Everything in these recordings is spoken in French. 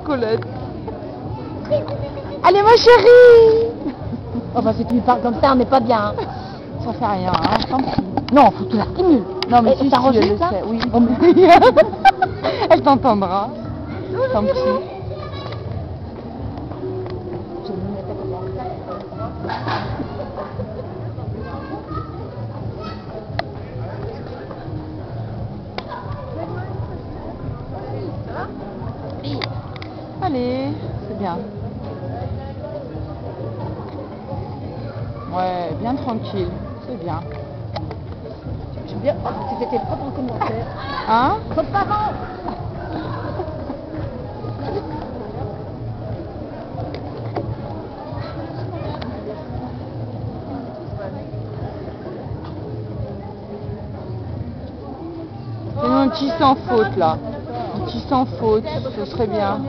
Colette. Allez ma chérie. Enfin, si tu lui parles comme ça, on n'est pas bien. Hein. Ça fait rien, hein, tant pis. Non, faut que tu la stimules. Non mais Et si, t'as si, elle enregistré le ça sait, oui. Elle t'entendra. Tant pis. Allez, c'est bien. Ouais, bien tranquille, c'est bien. J'aime bien. Oh, c'était tes propres commentaires. Hein? Vos parents. Fais-nous un petit sans faute là. Un petit sans faute, ce serait bien.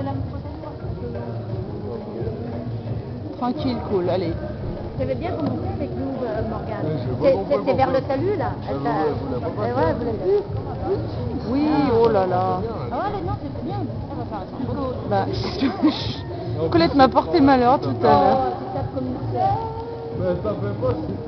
Tranquille, cool, allez. Tu avais bien commencé avec nous, Morgane. C'était vers le talus là. Ouais, vous l'avez vu. Oui, oh là là. Ah ouais, non, c'était bien. Elle va faire un photo. Bah, Colette m'a porté malheur tout à l'heure. C'est ça comme ça. Mais ça fait pas si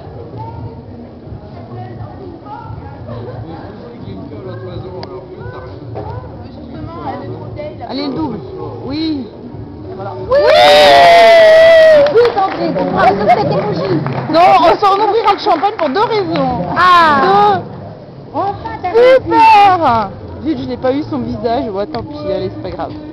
Allez, le double. Oui. Oui, Sandrine, tu pourras recevoir tes bougies. Non, on ouvrira le champagne pour 2 raisons. Ah. 2. Super. Vite, je n'ai pas eu son visage. Ouais, tant pis, allez, c'est pas grave.